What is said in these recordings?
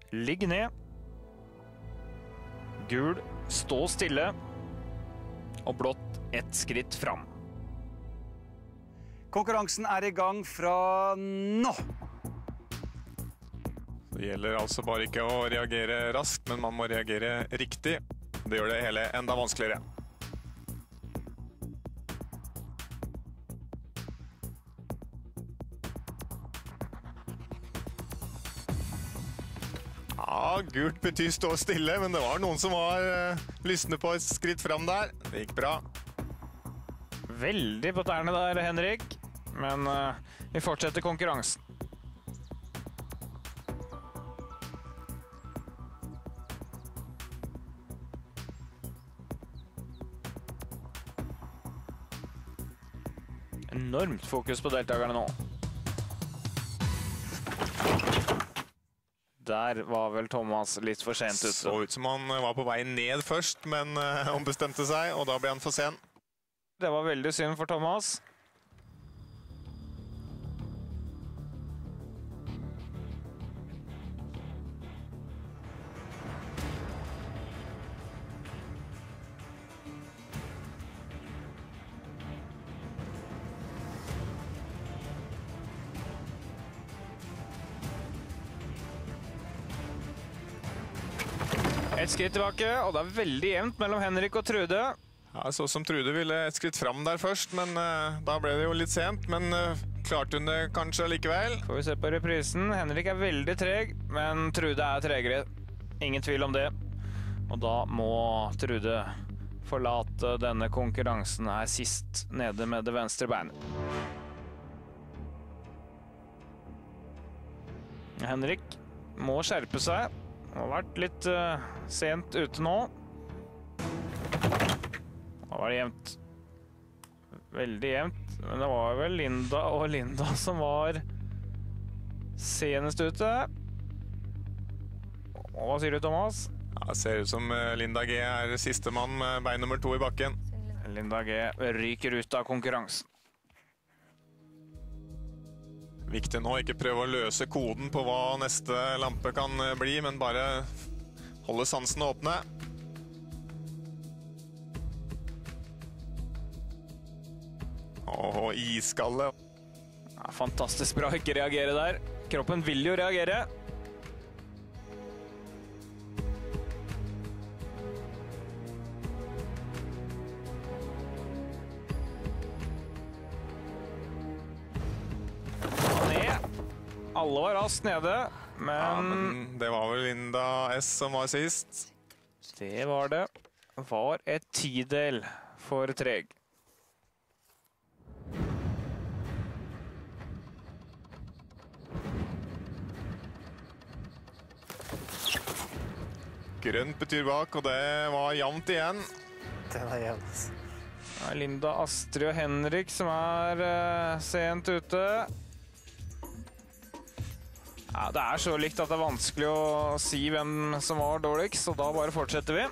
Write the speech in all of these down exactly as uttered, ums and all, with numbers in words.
ligg ned. Gul, stå stille. Og blått ett skritt fram. Konkurransen er i gang fra nå. Det gjelder altså bare ikke å reagere raskt, men man må reagere riktig. Det gjør det hele enda vanskeligere. Ja, gult betyr stå stille, men det var noen som var uh, lystne på et skritt fram der. Det gikk bra. Veldig på tærne der, Henrik. Men uh, vi fortsetter konkurransen. Enormt fokus på deltakerne nå. Der var vel Thomas litt for sent ute. Så ut som han var på vei ned først, men uh, han bestemte seg, og da ble han for sen. Det var veldig synd for Thomas. Et skritt tilbake, og det er veldig jevnt mellom Henrik og Trude. Ja, så som Trude ville et skritt fram der først, men uh, da ble det jo litt sent, men uh, klarte hun det kanskje likevel. Får vi se på reprisen. Henrik er veldig treg, men Trude er tregere. Ingen tvil om det. Og da må Trude forlate denne konkurransen her sist nede med det venstre beinet. Henrik må skjerpe seg. Han har vært litt uh, sent ute nå. Da var det jevnt. Veldig jevnt. Men det var vel Linda og Linda som var senest ute. Og hva sier du, Thomas? Ja, det ser ut som Linda G er siste mann med bein nummer to i bakken. Linda G ryker ut av konkurransen. Viktig nå, ikke prøve å løse koden på hva neste lampe kan bli, men bare holde sansene åpne. Åh, iskalle. Ja, fantastisk bra å ikke reagere der. Kroppen vil jo reagere. Alle var raskt nede, men... Ja, men det var vel Linda S som var sist. Det var det. Var et tidel for treg. Grønt betyr bak, og det var jevnt igjen. Det var jevnt. Det er Linda, Astrid og Henrik som er uh, sent ute. Ja, det er så likt at det er vanskelig å si hvem som var dårligst, så da bare fortsetter vi.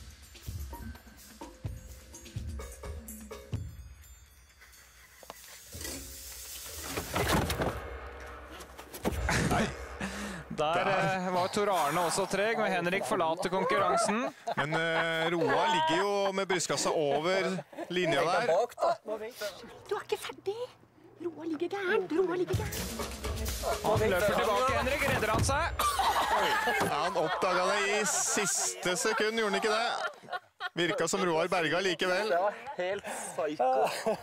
Nei. Der eh, var Tor Arne også treg, og Henrik forlater konkurransen. Men uh, Roa ligger jo med brystkassa over linja der. Du er ikke ferdig! Roa ligger gærent, Roa ligger gærent. Han løper tilbake, Henrik, redder han seg. Ja, han oppdaget det i siste sekund, gjorde han ikke det? Virket som Roar Berga likevel. Det var helt psyko.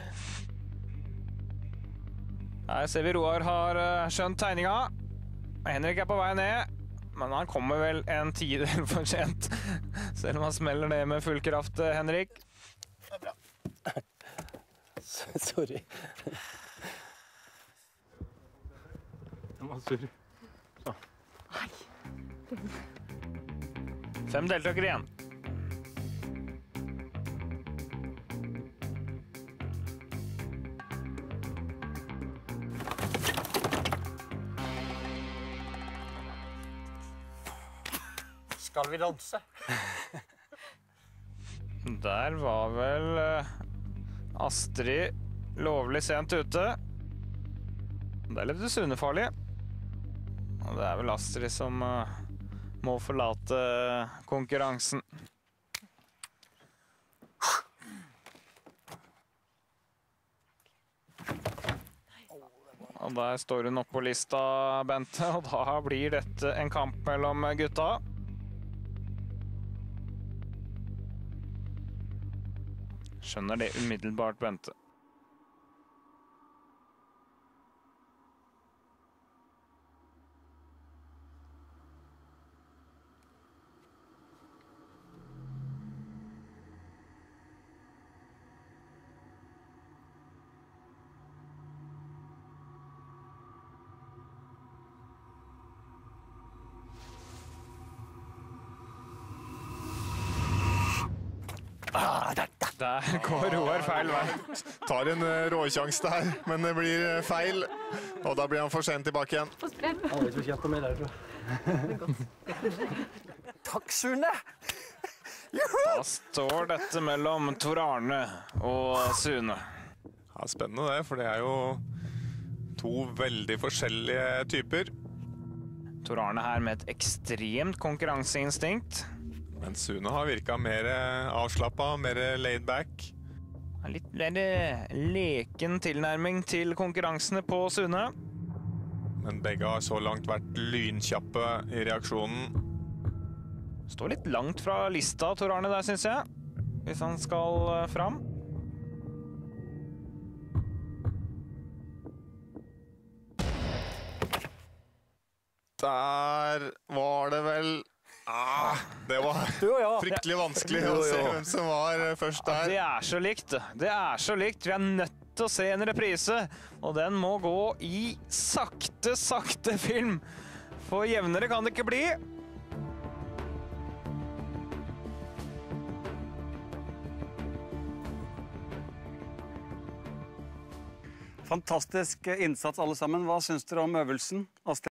Her ser vi Roar har skjønt tegninga. Henrik er på vei ned, men han kommer vel en tidel for sent. Selv om han smeller ned med full kraft, Henrik. Det er bra. Sorry. Jeg var sur. Så. Fem deltakere igjen. Skal vi danse? Der var vel Astrid lovlig sent ute. Det er litt sunnefarlig. Og det er vel Astrid som uh, må forlate konkurransen. Og der står hun oppe på lista, Bente, og da blir dette en kamp mellom gutta. Skjønner det umiddelbart, Bente. Der går Roar feil vei. Tar en uh, råsjans der, men det blir uh, feil. Og da blir han for sent tilbake igjen. Han vet jo kjent på meg der, tror jeg. Takk, Sune! Da står dette mellom Tor Arne og Sune. Ja, spennende det, for det er jo to veldig forskjellige typer. Tor Arne her med et ekstremt konkurranseinstinkt. Men Sune har virket mer avslappet, mer laid back. Litt mer leken tilnærming til konkurransene på Sune. Men begge har så langt vært lynkjappe i reaksjonen. Står litt langt fra lista, Tor Arne, der, synes jeg. Hvis han skal fram. Der var det vel... Ah, det var fryktelig vanskelig å se hvem som var først Ja, der. det er så likt. Det er så likt. Vi er nødt til å se en reprise. Og den må gå i sakte, sakte film. For jevnere kan det ikke bli. Fantastisk innsats alle sammen. Hva syns dere om øvelsen? Astrid?